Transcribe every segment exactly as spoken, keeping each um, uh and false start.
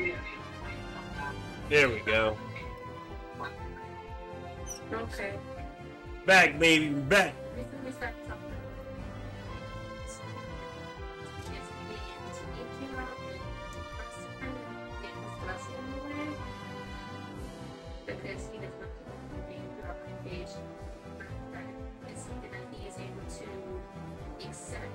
There we go. Okay. Back, baby, back. Because he does not being put on the page. It's something that he is able to accept.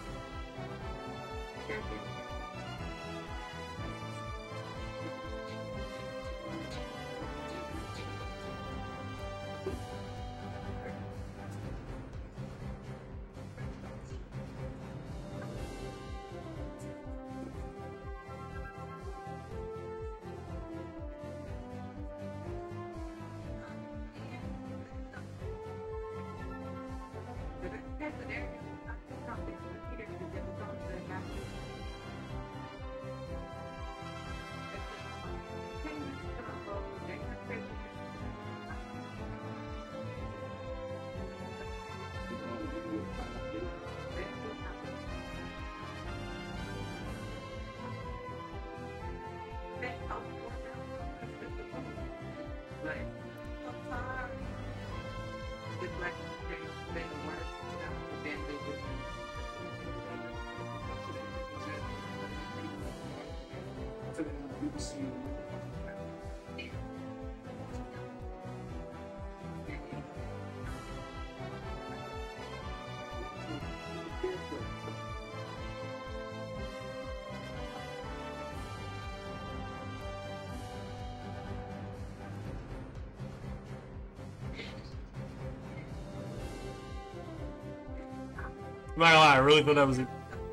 I'm not gonna lie, I really thought that was it.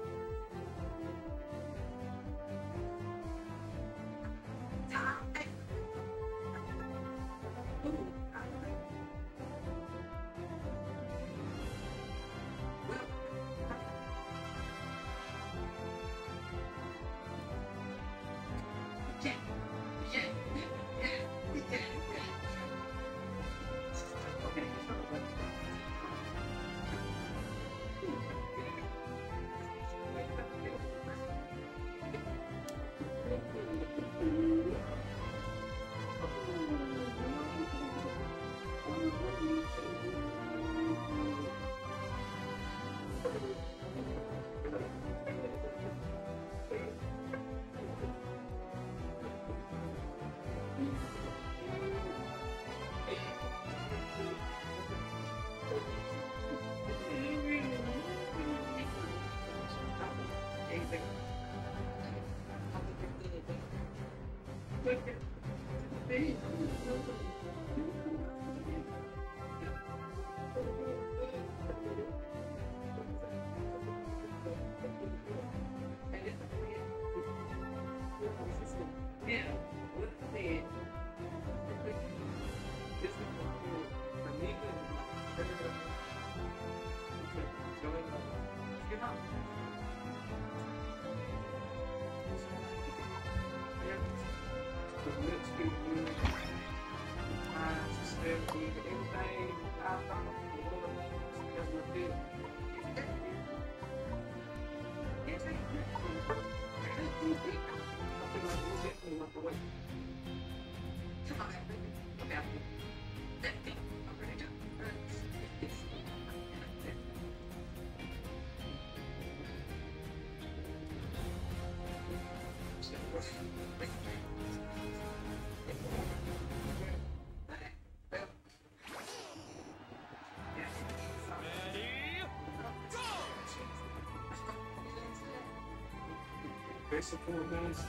Basic guys.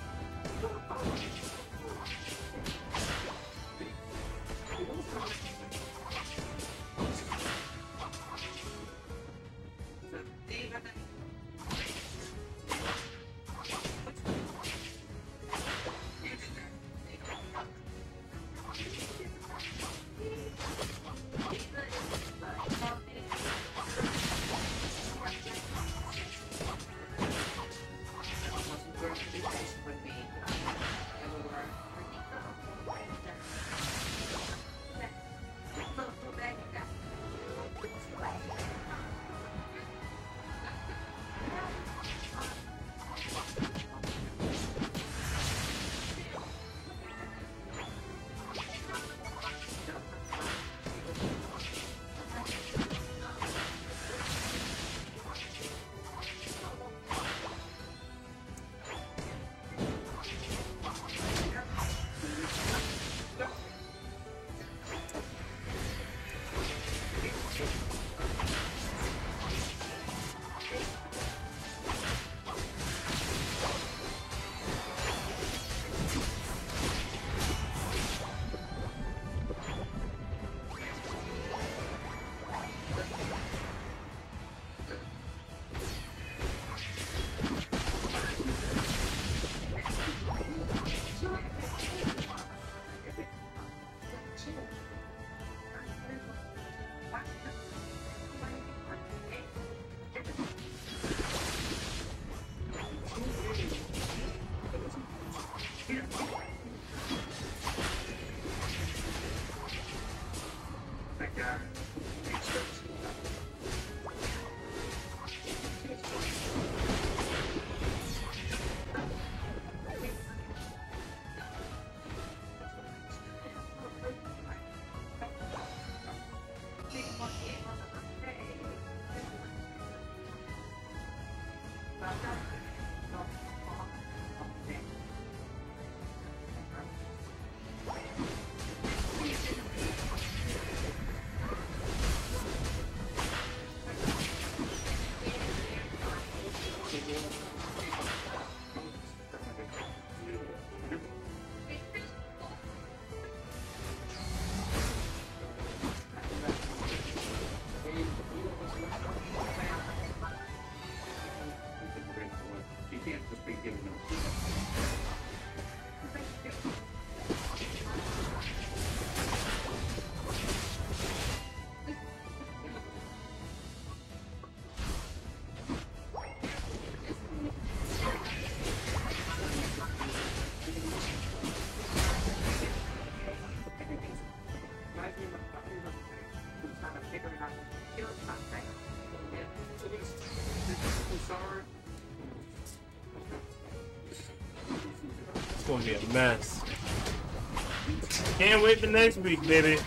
gonna be a mess. Can't wait for next week, baby.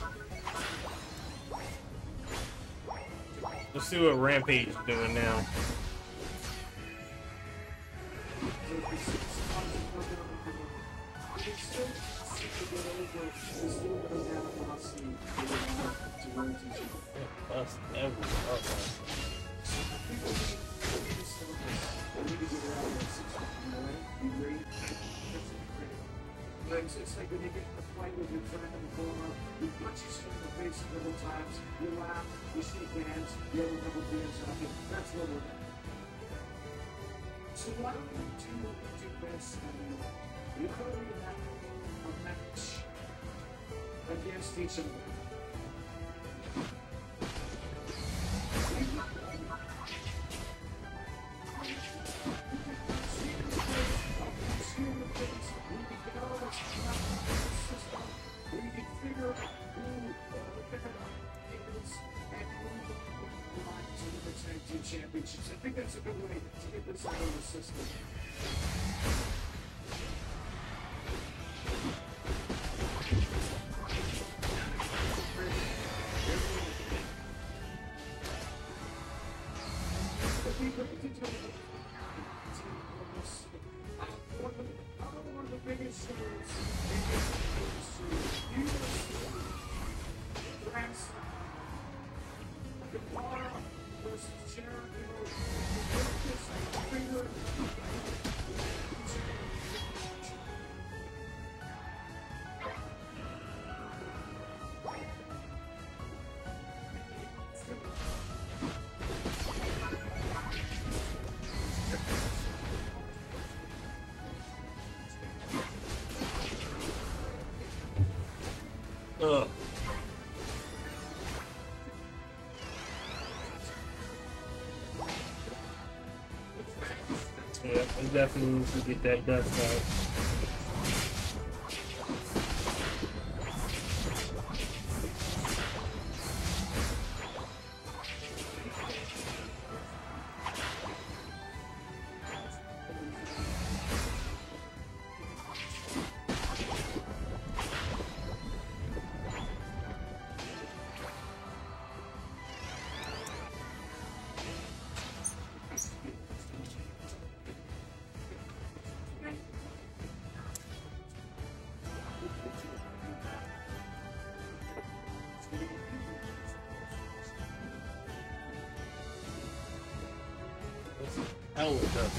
Let's see what Rampage is doing now. That's every It's like when you get in a fight with your friend in the corner, you punch each other in the face a couple times, you laugh, you shake hands, you have a couple beers on you. That's what we're doing. So why don't we do, do this? You could have a match against each other. Championships. I think that's a good way to get this out of the system. One of the biggest stars in the industry, France, the bar versus Jericho, the finger. Ugh. Yeah, we definitely need to get that dust out. Hell it does.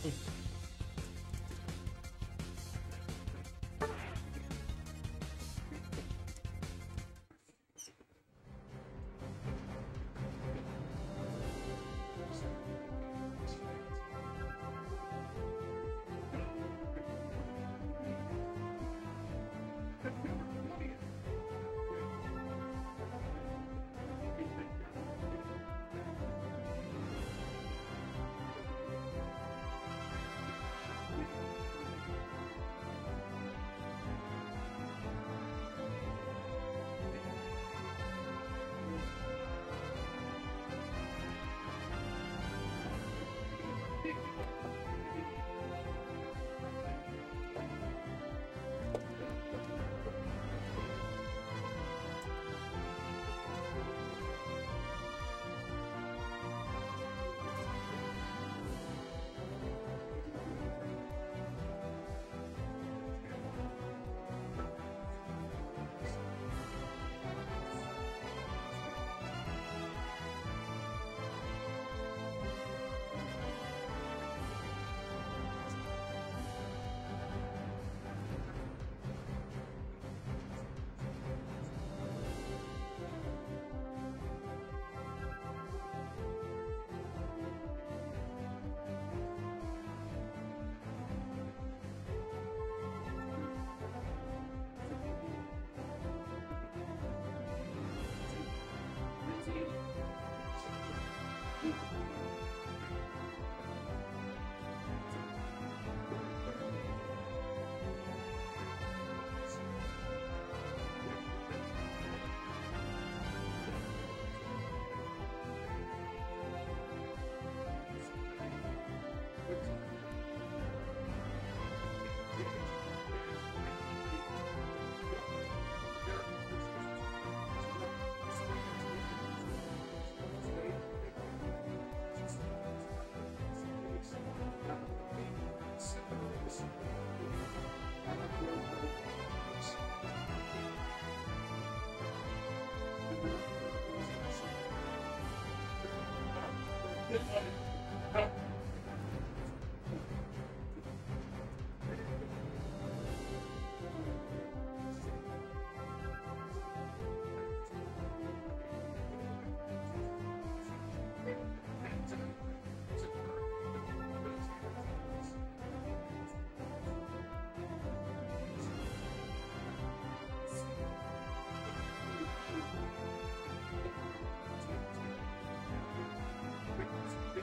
Thank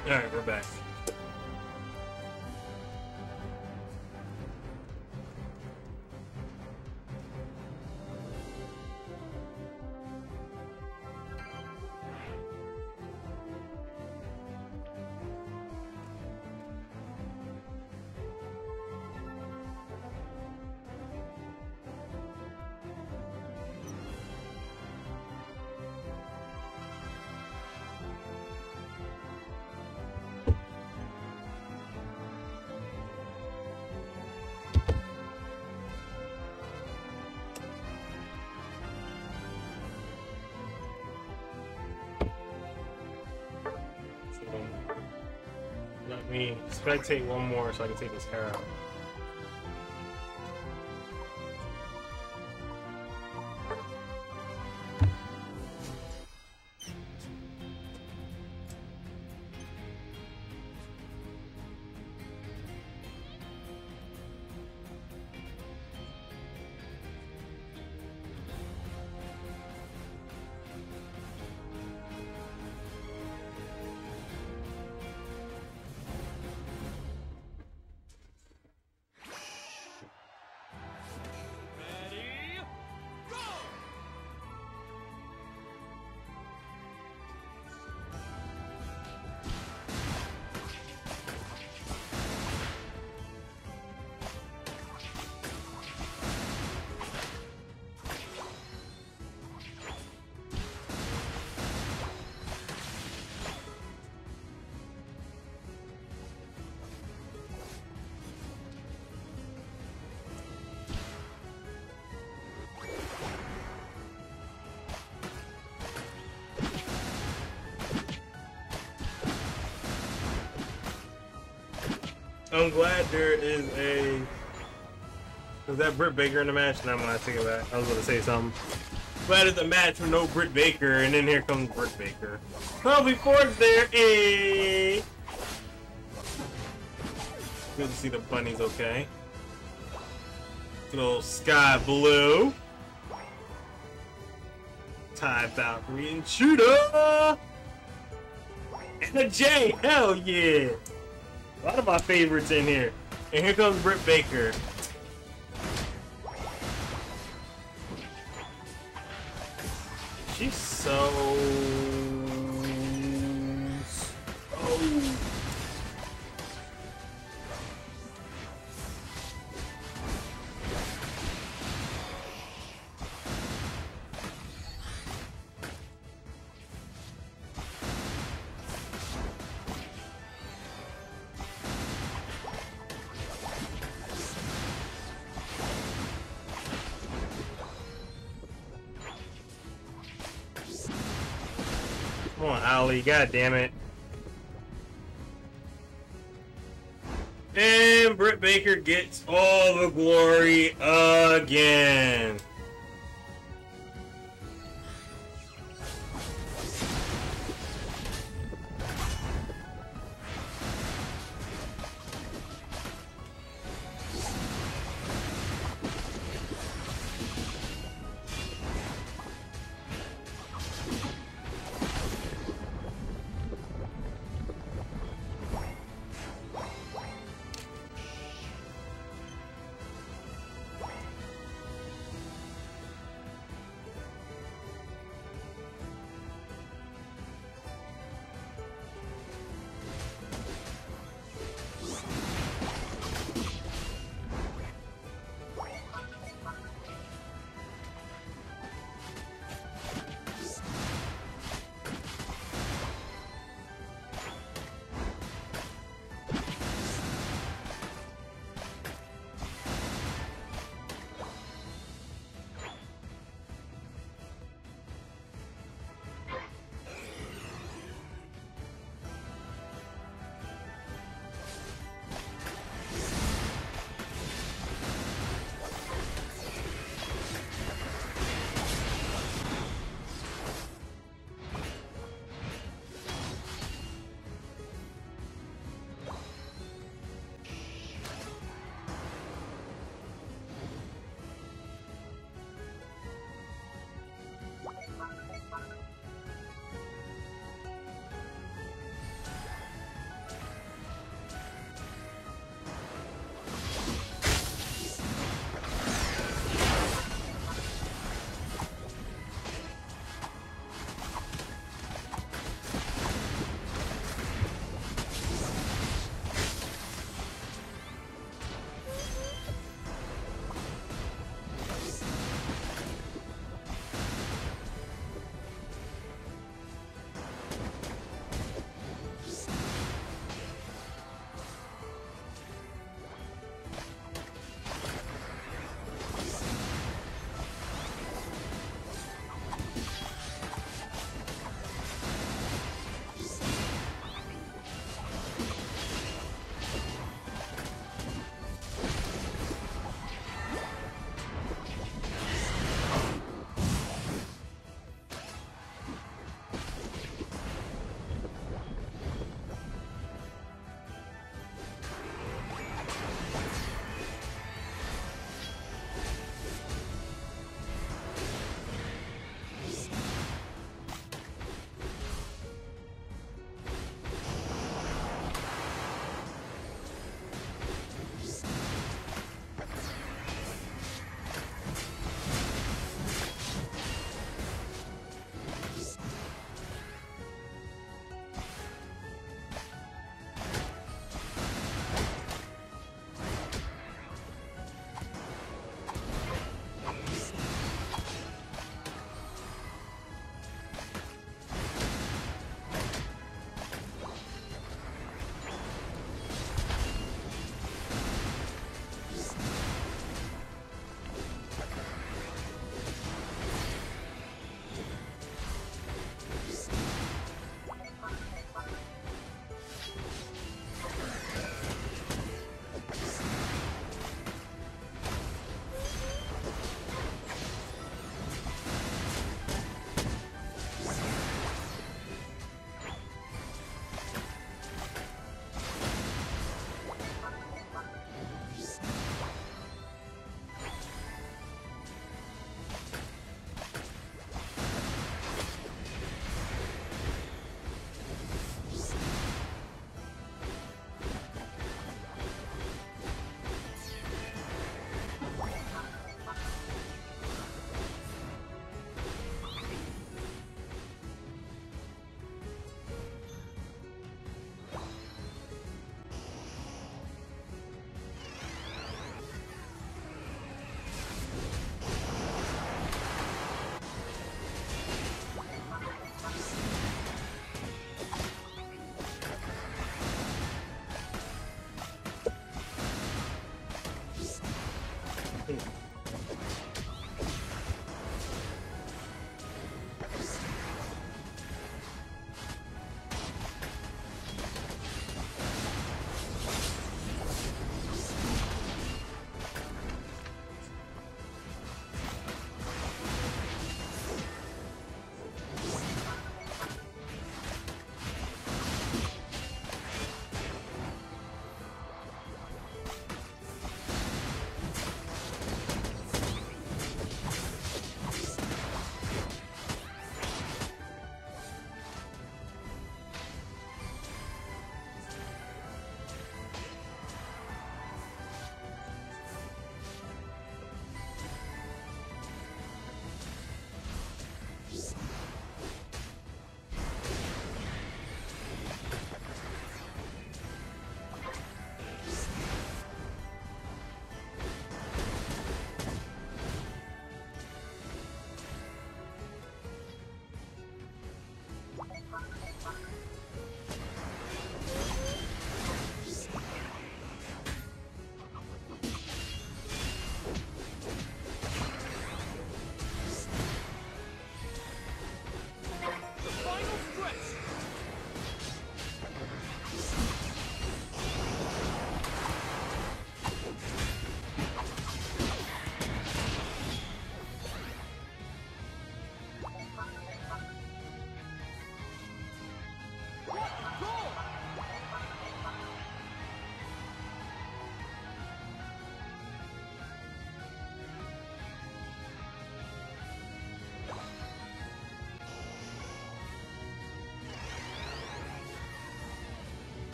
Alright, we're back. Let me spectate one more so I can take this hair out. I'm glad there is a. Was that Britt Baker in the match? No, I'm gonna take it back. I was gonna say something. Glad it's a match with no Britt Baker, and then here comes Britt Baker. Well, before it's there, eh? Good to see the bunnies okay. Good old sky blue. Ty Valkyrie and Shooter! And a J! Hell yeah! A lot of my favorites in here. And here comes Britt Baker. She's so... Oh. Come on, Ali, god damn it. And Britt Baker gets all the glory again.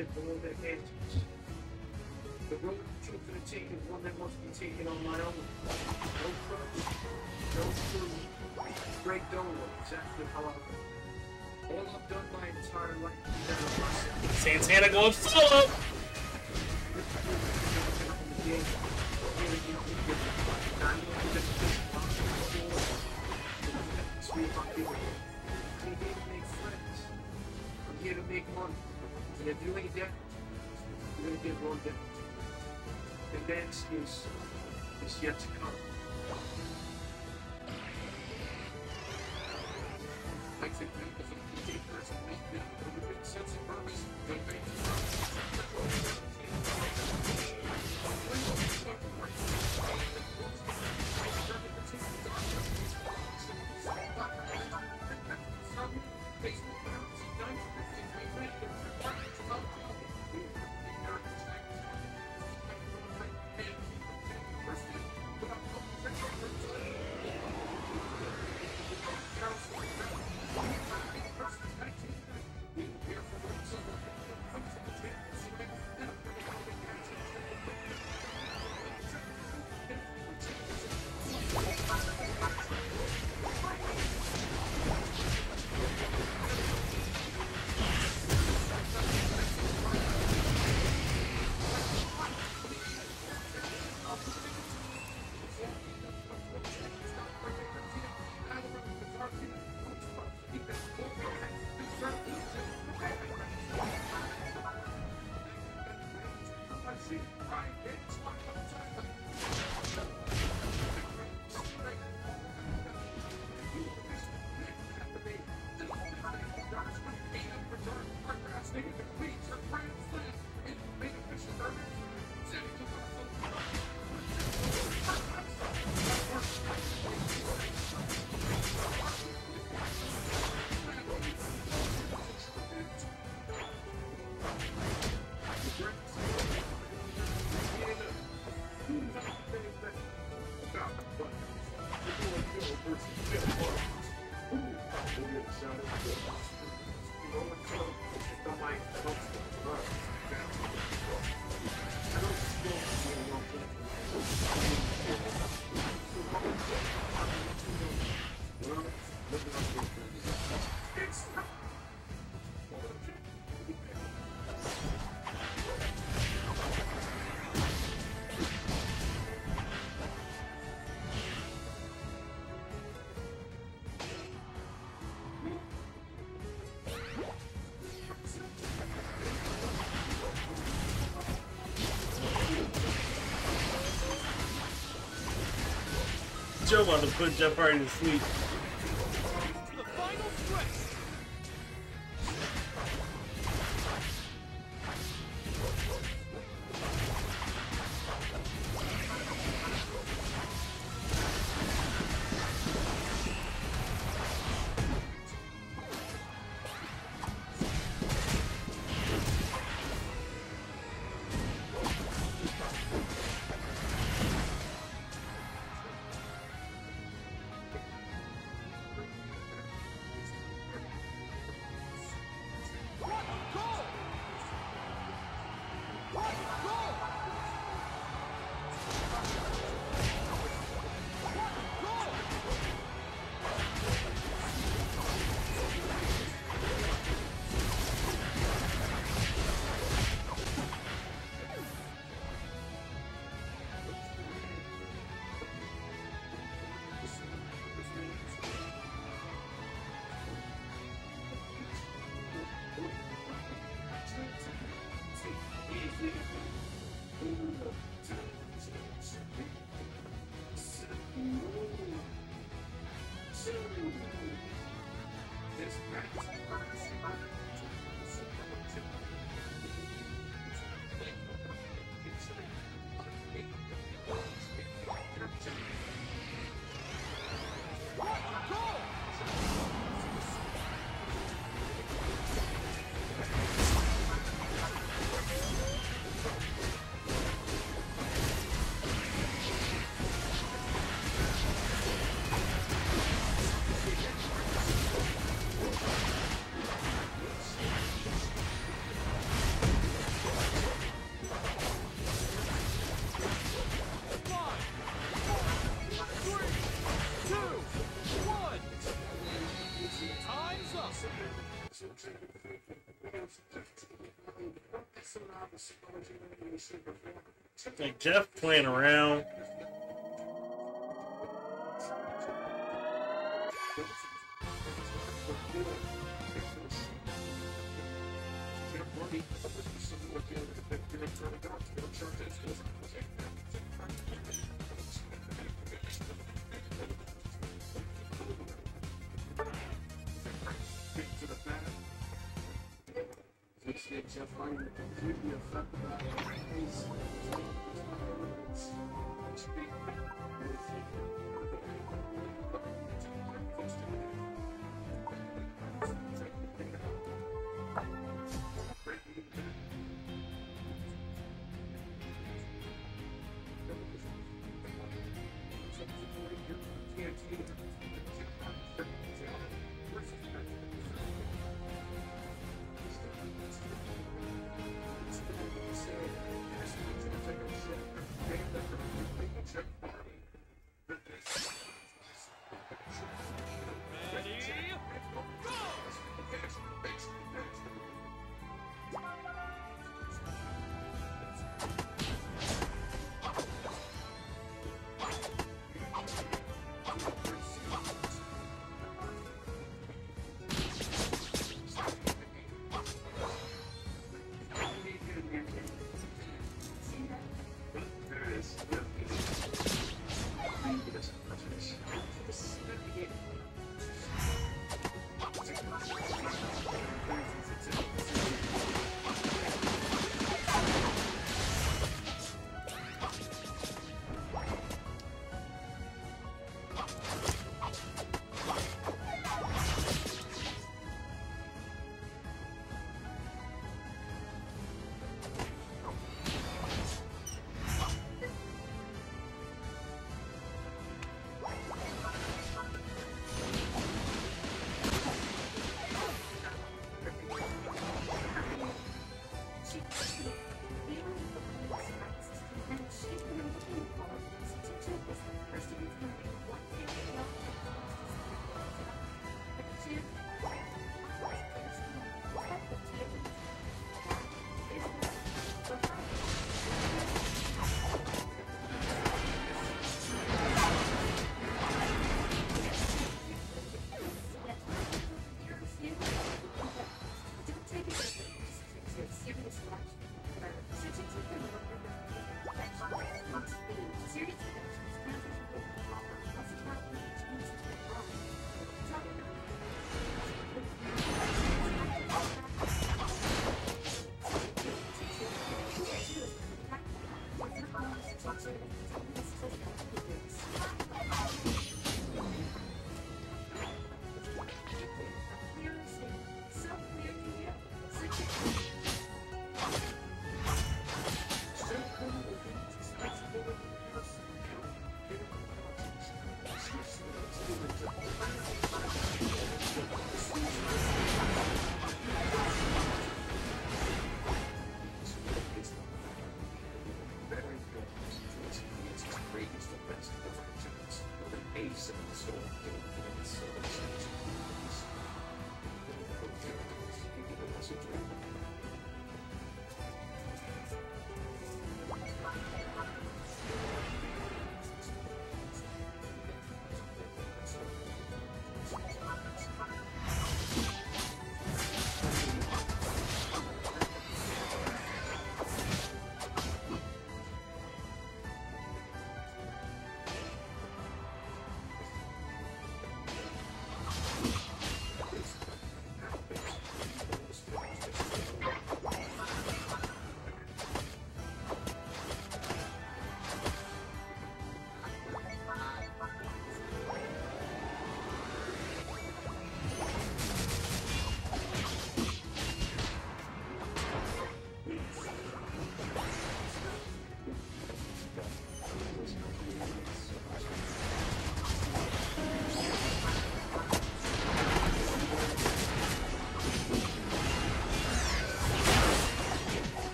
get below their hands. The road to the team is one that must be taken on my own. No crutch, no food, break dolo, exactly how I go. All I've done my entire life is that of myself. Santana going solo. I'm here to make friends. I'm here to make money. And if you ain't that, you're gonna get run down. And that is, is yet to come. I think that is a deep person make that with a big sense of purpose. Good Joe about to put Jeff Hardy to sleep. Like Jeff playing around.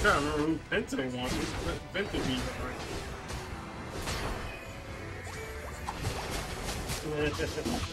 trying to remember who Penta wants. Penta beat right.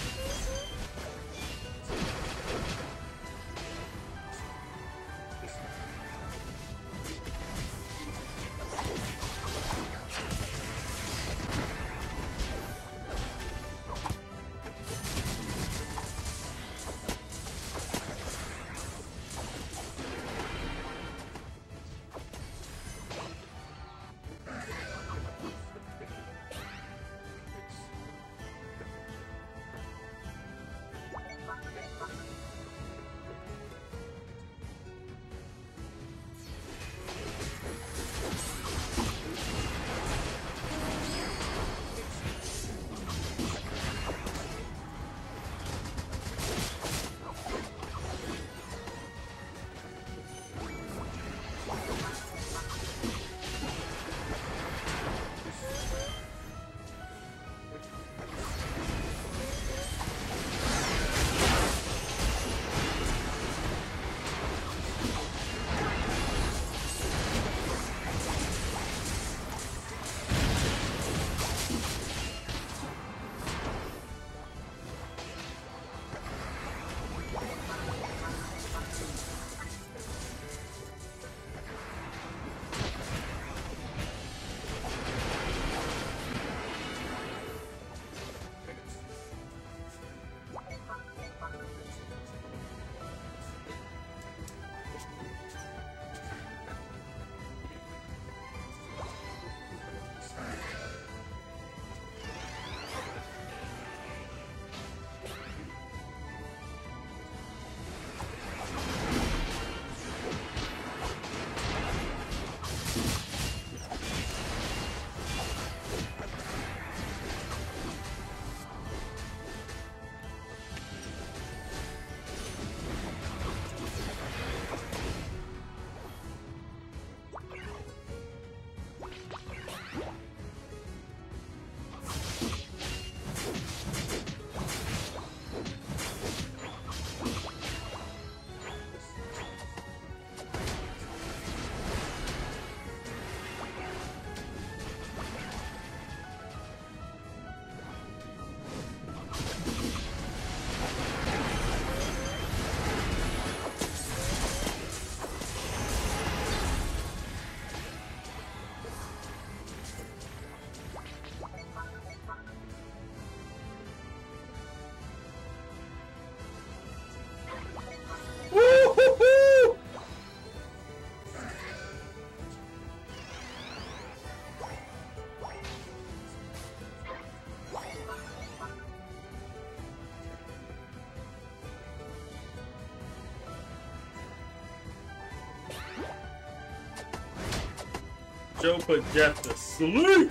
Joe put Jeff to sleep.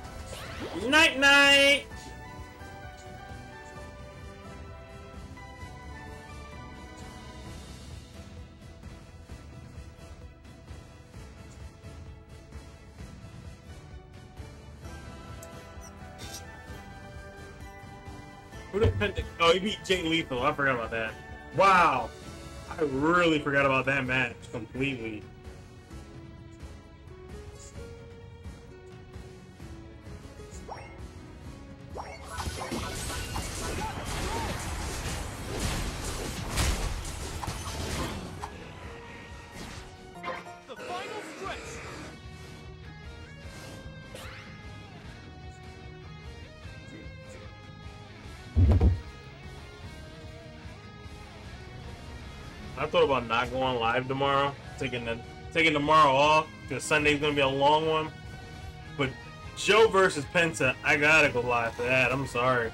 Night night. Who did Penta? Oh, he beat Jay Lethal. I forgot about that. Wow. I really forgot about that match completely. I thought about not going live tomorrow, taking the taking tomorrow off because Sunday's gonna be a long one. But Joe versus Penta, I gotta go live for that. I'm sorry.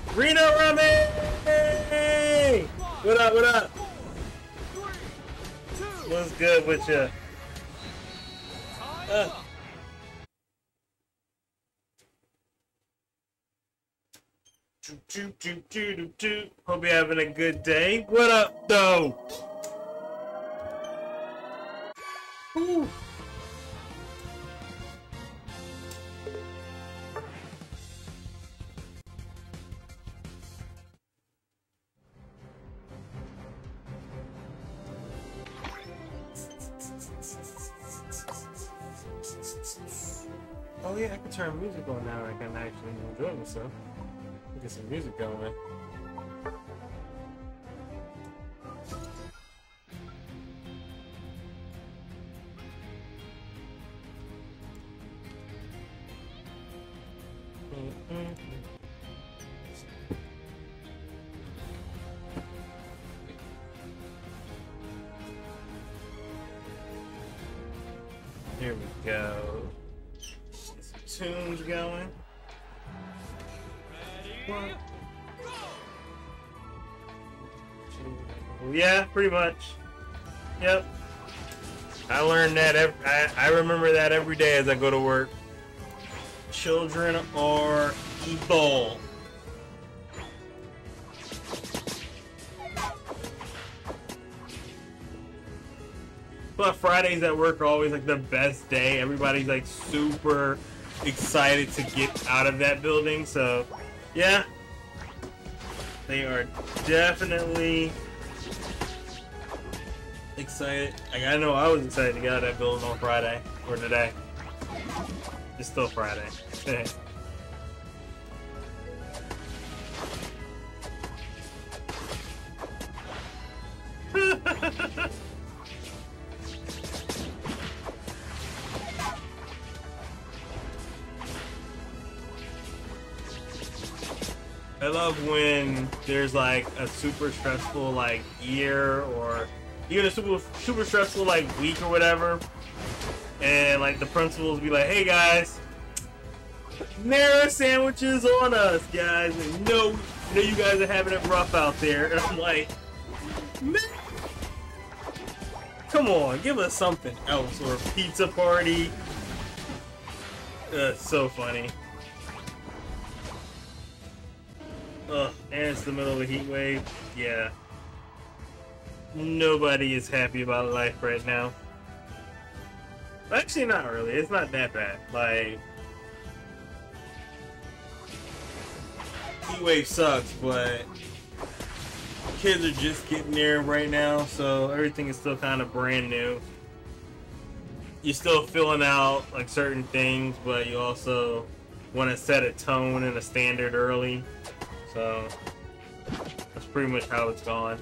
Reno Rami! What up, what up? What's good with you? Uh. Hope you're having a good day. What up, though? Whew. Oh yeah, I can turn music on now. I can actually enjoy myself. Get some music going. Here we go. Get some tunes going. One, two, yeah, pretty much. Yep. I learned that. Every, I I remember that every day as I go to work. Children are evil. But Fridays at work are always like the best day. Everybody's like super excited to get out of that building. So, yeah, they are definitely excited. Like, I know I was excited to get out of that building on Friday or today. It's still Friday. I love when there's like a super stressful like year or even a super super stressful like week or whatever, and like the principals be like, "Hey guys, Nara sandwiches on us, guys. And no, I know you guys are having it rough out there." And I'm like, man, come on, give us something else, or a pizza party. Uh, so funny. Ugh, and it's the middle of a heat wave. Yeah. Nobody is happy about life right now. Actually, not really. It's not that bad. Like, heat wave sucks, but kids are just getting there right now, so everything is still kind of brand new. You're still filling out like certain things, but you also want to set a tone and a standard early. So that's pretty much how it's gone.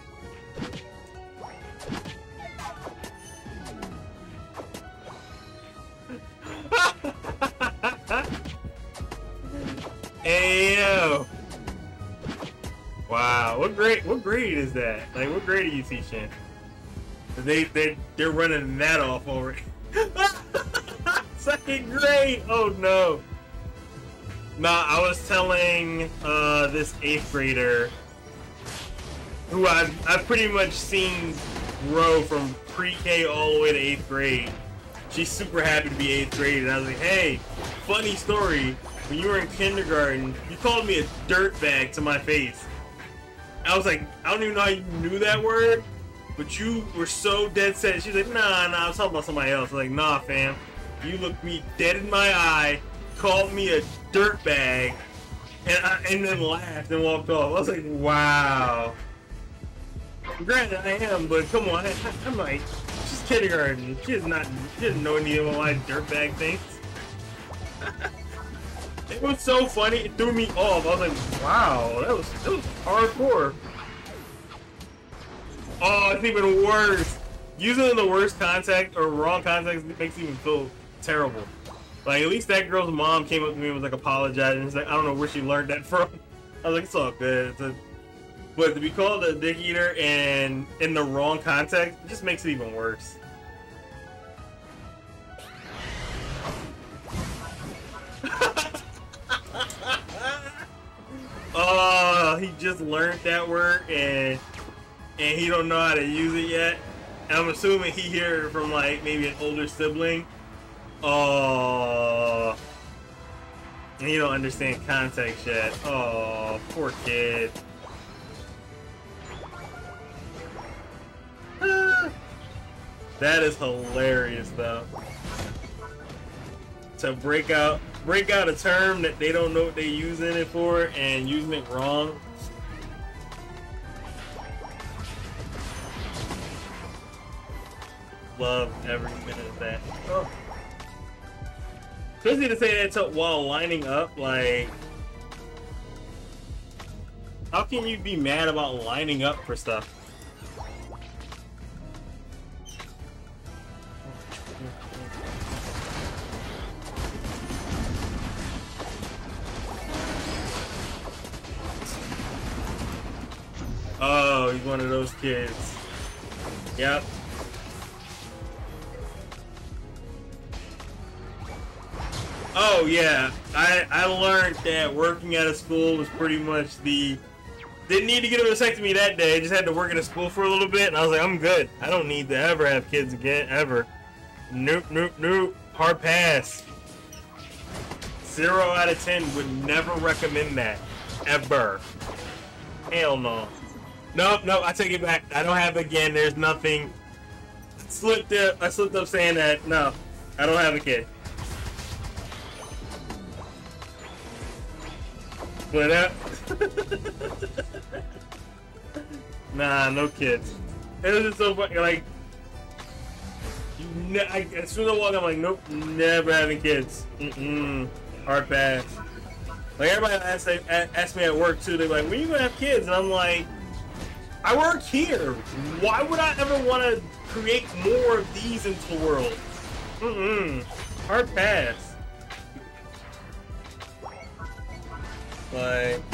Ayo! Wow, what grade? What grade is that? Like, what grade are you teaching? They they they're running that off already. Second grade. Oh no. Nah, I was telling uh, this eighth grader, who I've, I've pretty much seen grow from pre-K all the way to eighth grade. She's super happy to be eighth grade, and I was like, hey, funny story, when you were in kindergarten, you called me a dirtbag to my face. I was like, I don't even know how you knew that word, but you were so dead set. She's like, nah, nah, I was talking about somebody else. I was like, nah, fam, you looked me dead in my eye, called me a dirtbag, and I, and then laughed and walked off. I was like, wow. Granted, I am, but come on, I, I'm like, she's kindergarten. She does not, she doesn't know any of my dirtbag things. It was so funny, it threw me off. I was like, wow, that was, that was hardcore. Oh, it's even worse. Using it in the worst context or wrong context makes it even feel terrible. Like, at least that girl's mom came up to me and was like apologizing. It's like, I don't know where she learned that from. I was like, it's all good. It's a, but to be called a dick eater and in the wrong context, it just makes it even worse. Oh, he just learned that word and and he don't know how to use it yet. And I'm assuming he heard it from like maybe an older sibling. Oh, and you don't understand context yet. Oh, poor kid. Ah, that is hilarious though. To break out break out a term that they don't know what they're using it for and using it wrong. Love every minute of that. Oh. Especially to say that to, while lining up, like, how can you be mad about lining up for stuff? Oh, he's one of those kids. Yep. Oh yeah, I I learned that working at a school was pretty much the. Didn't need to get a vasectomy that day. Just had to work at a school for a little bit, and I was like, I'm good. I don't need to ever have kids again, ever. Nope, nope, nope. Hard pass. Zero out of ten would never recommend that, ever. Hell no. Nope, nope. I take it back. I don't have it again. There's nothing. I slipped up. I slipped up saying that. No, I don't have a kid. But uh, nah, no kids. It was just so funny. Like, you ne I, as soon as I walk, I'm like, nope, never having kids. Mm-mm. Hard pass. Like everybody asks, they ask me at work too. They're like, when you gonna have kids? And I'm like, I work here. Why would I ever want to create more of these into the world? Mm-mm. Hard pass. Like,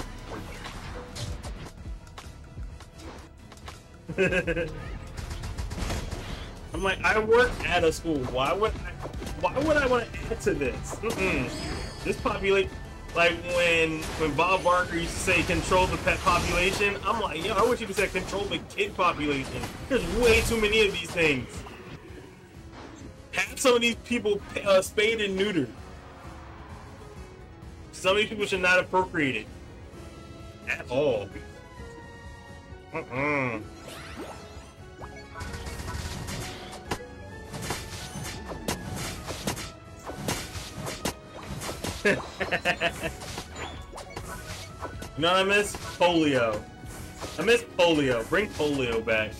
I'm like, I work at a school. Why would I? Why would I want to add to this? Mm-mm. This population, like when when Bob Barker used to say control the pet population, I'm like, yo, I wish he would say control the kid population. There's way too many of these things. Have some of these people uh, spayed and neutered. Some of these people should not have procreated at all. Uh-uh. You know what I miss? Polio. I miss polio. Bring polio back.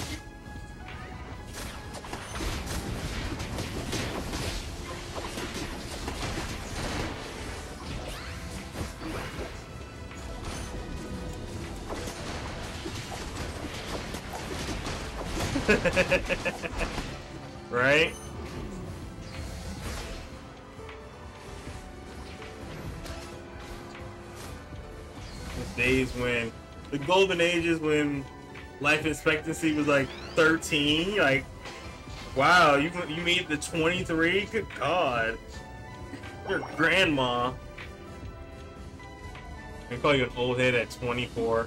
Right? The days when the golden ages when life expectancy was like thirteen, like wow, you you made the twenty-three? Good God. Your grandma. They call you an old head at twenty-four.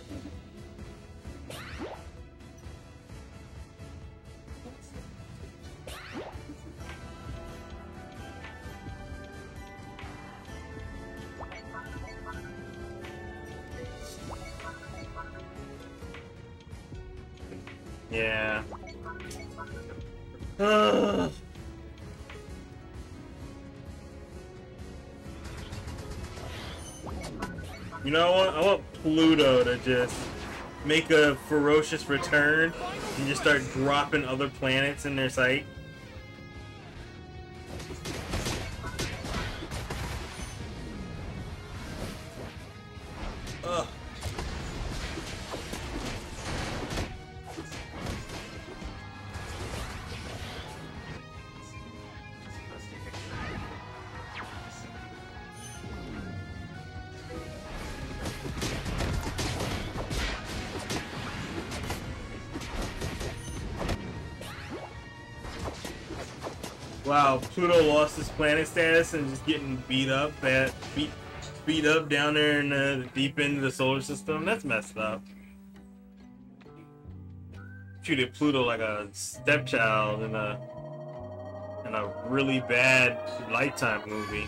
Yeah. Ugh. You know what? I want Pluto to just make a ferocious return and just start dropping other planets in their sight. Ugh. Wow, Pluto lost his planet status and just getting beat up. That beat speed up down there in the deep end of the solar system. That's messed up. Treated Pluto like a stepchild in a in a really bad Lifetime movie.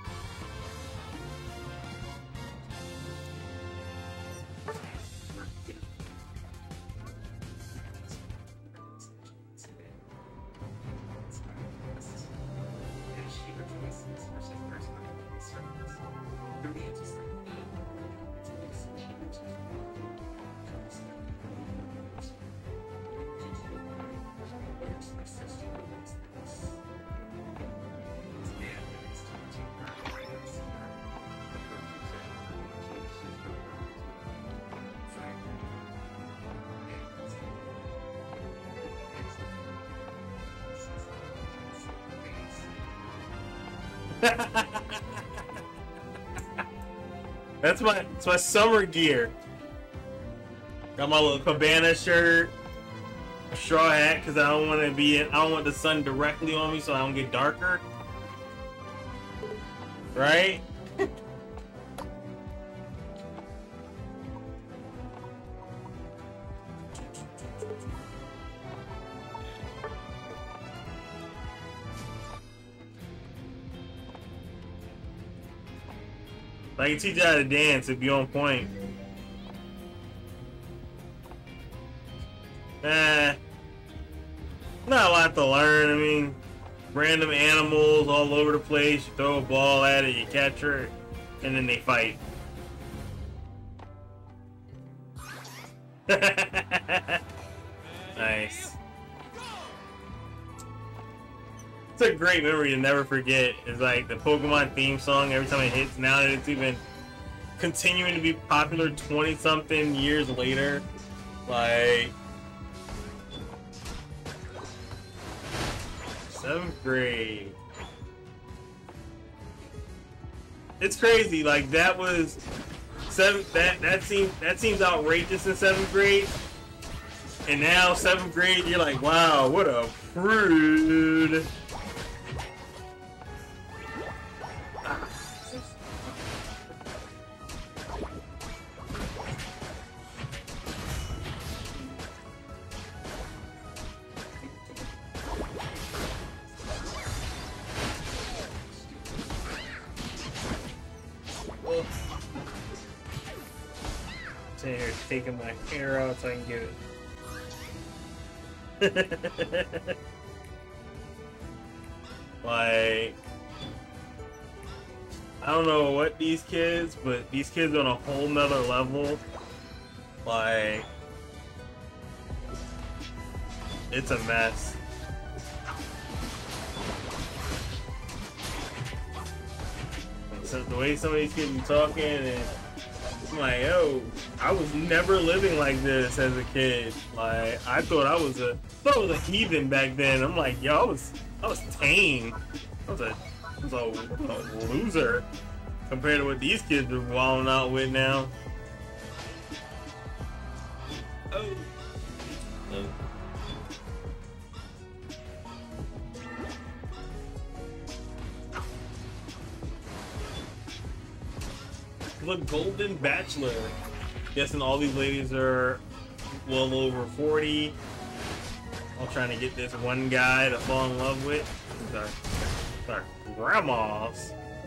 That's my that's my summer gear. Got my little cabana shirt, a straw hat because I don't want to be in, I don't want the sun directly on me so I don't get darker. Right? I can teach you how to dance if you're on point. Eh, not a lot to learn. I mean, random animals all over the place. You throw a ball at it, you catch her, and then they fight. Nice. It's a great memory to never forget. It's like the Pokemon theme song every time it hits. Now that it's even continuing to be popular twenty something years later, like seventh grade. It's crazy. Like that was seventh. That that seems that seems outrageous in seventh grade, and now seventh grade, you're like, wow, what a prude. Sitting here taking my hair out so I can get it. Like, I don't know what these kids, but these kids on a whole nother level. Like, it's a mess. So the way some of these kids be talking, and I'm like, yo, I was never living like this as a kid. Like, I thought I was a, thought I was a heathen back then. I'm like, yo, I was, I was tame. I was a, I was a, a loser compared to what these kids are wilding out with now. Oh. Oh. The Golden Bachelor. Guessing all these ladies are well over forty. All trying to get this one guy to fall in love with. These are, are grandmas.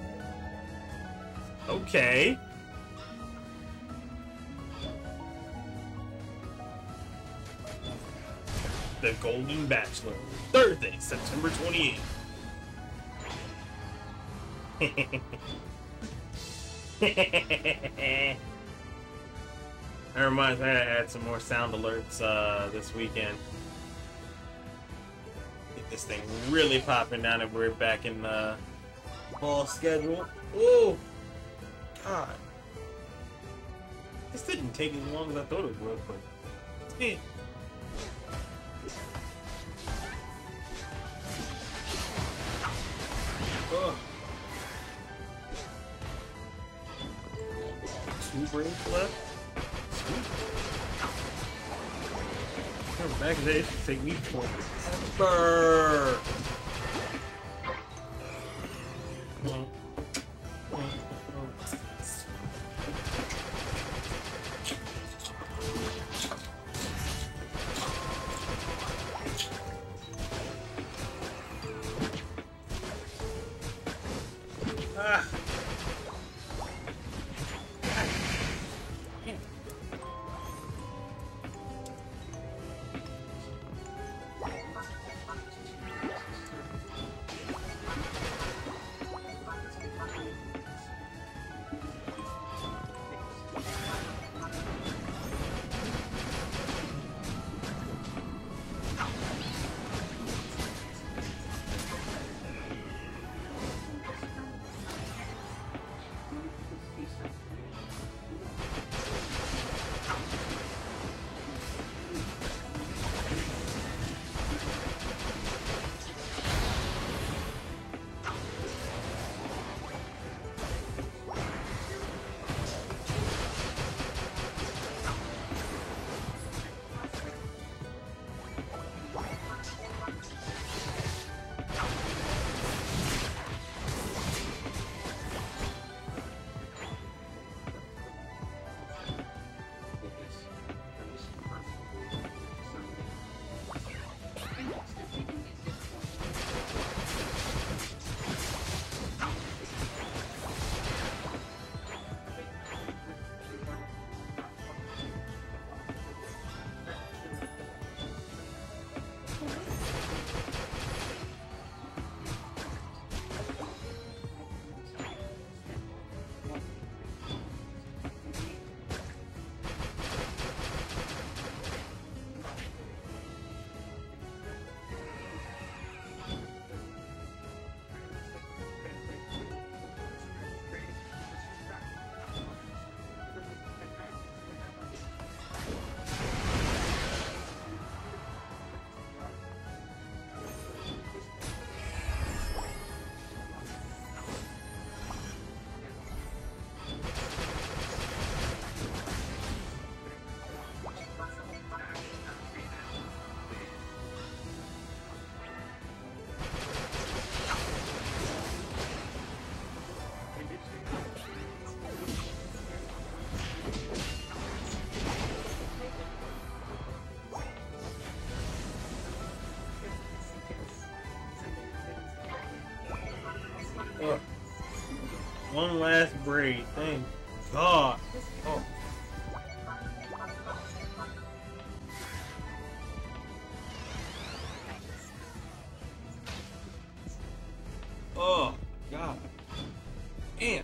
Okay. The Golden Bachelor. Thursday, September twenty-eighth. That reminds me, I gotta add some more sound alerts uh, this weekend. Get this thing really popping down and we're back in the fall schedule. Oh, God. This didn't take as long as I thought it would, but damn. Oh. Two brains left. Sweet. Back in the day, it should take me forever. one last braid. Thank God. Oh. Oh, God. Damn.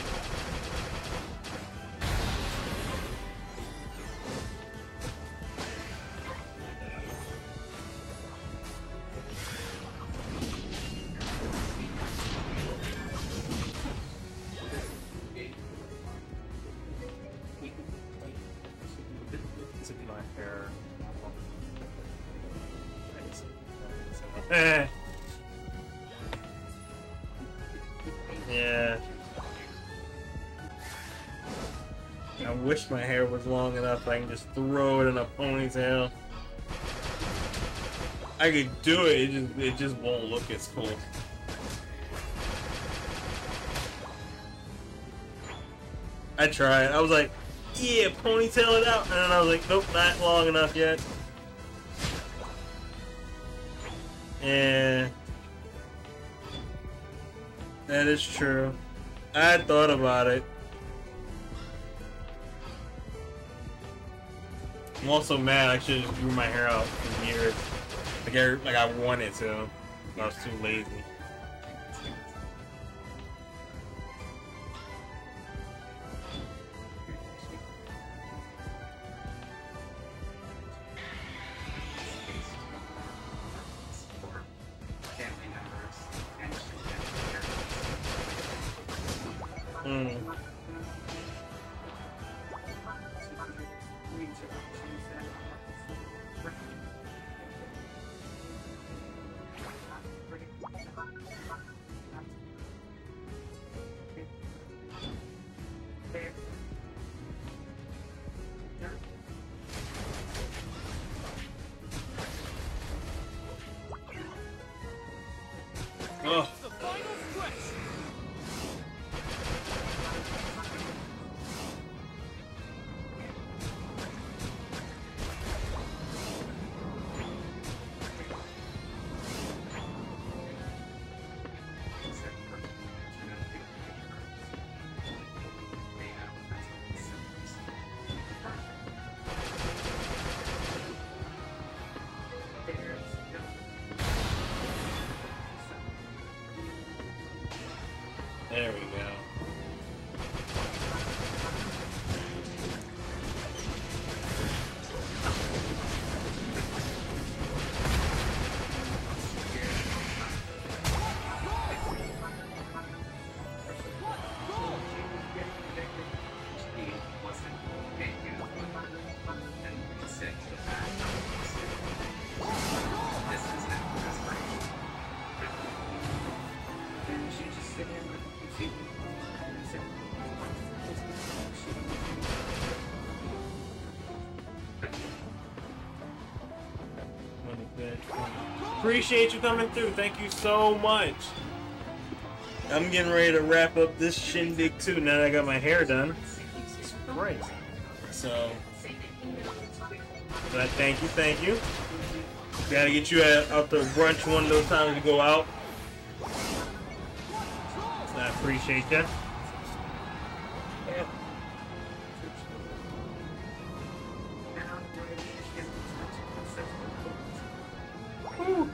Eh. Yeah. I wish my hair was long enough I can just throw it in a ponytail. I could do it, it just it just won't look as cool. I tried. I was like, yeah, ponytail it out, and then I was like, nope, not long enough yet. Yeah, that is true. I thought about it. I'm also mad I should have just grew my hair out for years. Like I, like I wanted to. I was too lazy. Mm. Oh. There we go. Appreciate you coming through. Thank you so much. I'm getting ready to wrap up this shindig too. Now that I got my hair done. Jesus Christ. So, but thank you, thank you. Gotta get you out, out to brunch one of those times to go out. So I appreciate you. Woo.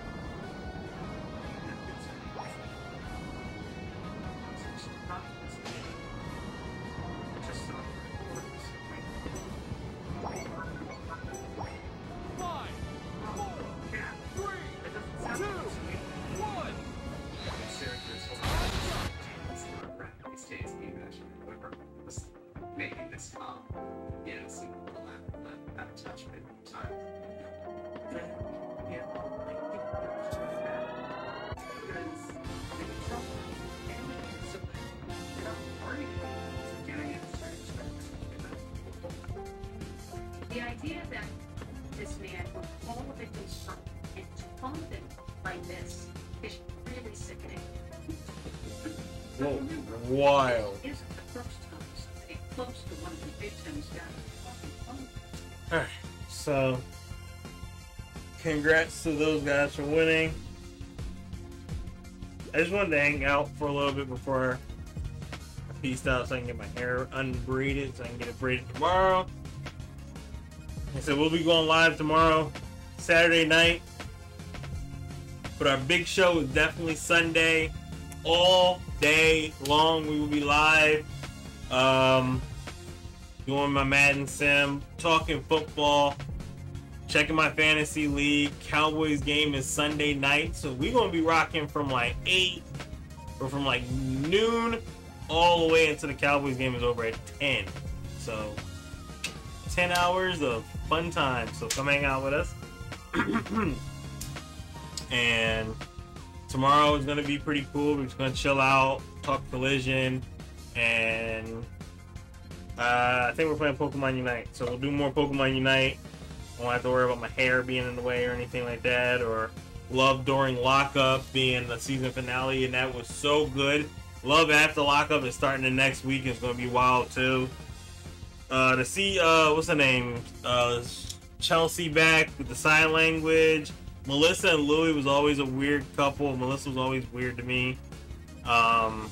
The idea that this man would all of it himself and tone them like this is really sickening. Whoa, wild. It isn't the first time somebody close to one of the victims got a fucking phone. Alright, so congrats to those guys for winning. I just wanted to hang out for a little bit before pieced out so I can get my hair unbraided, so I can get it braided tomorrow. And so we'll be going live tomorrow, Saturday night. But our big show is definitely Sunday. All day long we will be live. Um, doing my Madden sim, talking football, checking my fantasy league. Cowboys game is Sunday night. So we're going to be rocking from like eight or from like noon all the way until the Cowboys game is over at ten. So ten hours of fun time. So come hang out with us. And tomorrow is going to be pretty cool. We're just going to chill out, talk Collision, and uh, I think we're playing Pokemon Unite. So we'll do more Pokemon Unite. I won't have to worry about my hair being in the way or anything like that, or Love During Lockup being the season finale, and that was so good. Love After Lockup is starting the next week. It's going to be wild too. Uh, to see, uh, what's her name? Uh, Chelsea back with the sign language. Melissa and Louie was always a weird couple. Melissa was always weird to me. Um,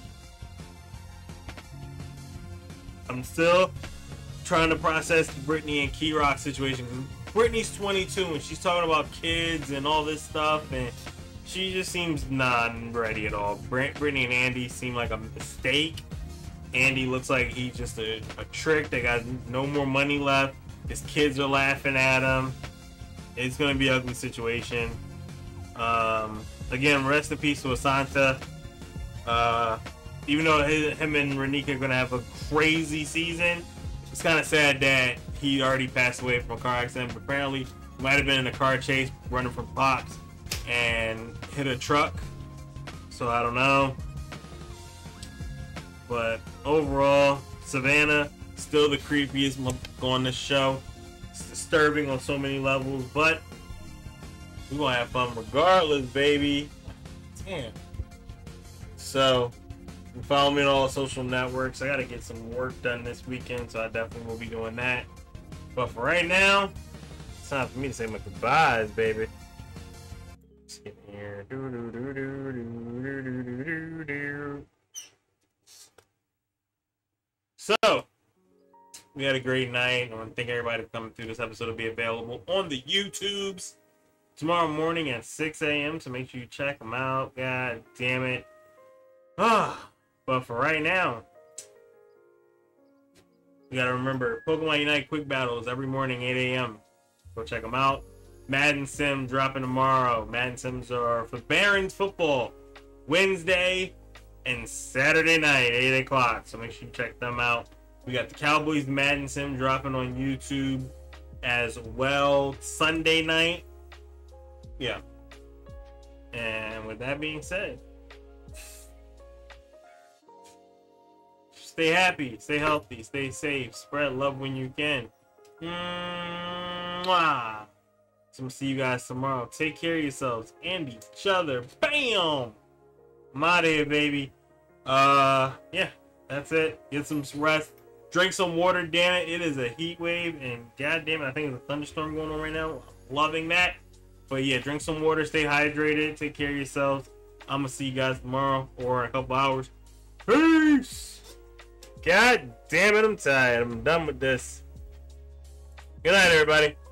I'm still trying to process the Brittany and Key Rock situation. Brittany's twenty-two and she's talking about kids and all this stuff, and she just seems not ready at all. Brittany and Andy seem like a mistake. Andy looks like he's just a, a trick. They got no more money left. His kids are laughing at him. It's going to be an ugly situation. Um, again, rest in peace to Asanta. Uh, even though his, him and Renika are going to have a crazy season, it's kind of sad that he already passed away from a car accident. But apparently, he might have been in a car chase running from Pops and hit a truck. So I don't know. But overall, Savannah, still the creepiest on this show. It's disturbing on so many levels, but we're gonna have fun regardless, baby. Damn. So, you can follow me on all social networks. I gotta get some work done this weekend, so I definitely will be doing that. But for right now, it's time for me to say my goodbyes, baby. Let's get here. Do, do, do, do, do, do, do, do, do. So, we had a great night. I want to thank everybody for coming through. This episode will be available on the YouTubes tomorrow morning at six A M So make sure you check them out. God damn it. Ah, but for right now, you gotta remember Pokemon Unite Quick Battles every morning, eight A M Go check them out. Madden Sim dropping tomorrow. Madden Sims are for Barons football Wednesday and Saturday night, eight o'clock. So make sure you check them out. We got the Cowboys Madden Sim dropping on YouTube as well Sunday night. Yeah. And with that being said, stay happy, stay healthy, stay safe, spread love when you can. Mwah. So I'm gonna see you guys tomorrow. Take care of yourselves and each other. Bam! I'm out of here, baby. Uh, yeah, that's it. Get some rest. Drink some water, damn it. It is a heat wave, and god damn it, I think there's a thunderstorm going on right now. Loving that. But yeah, drink some water, stay hydrated, take care of yourselves. I'm gonna see you guys tomorrow or in a couple hours. Peace! God damn it, I'm tired. I'm done with this. Good night, everybody.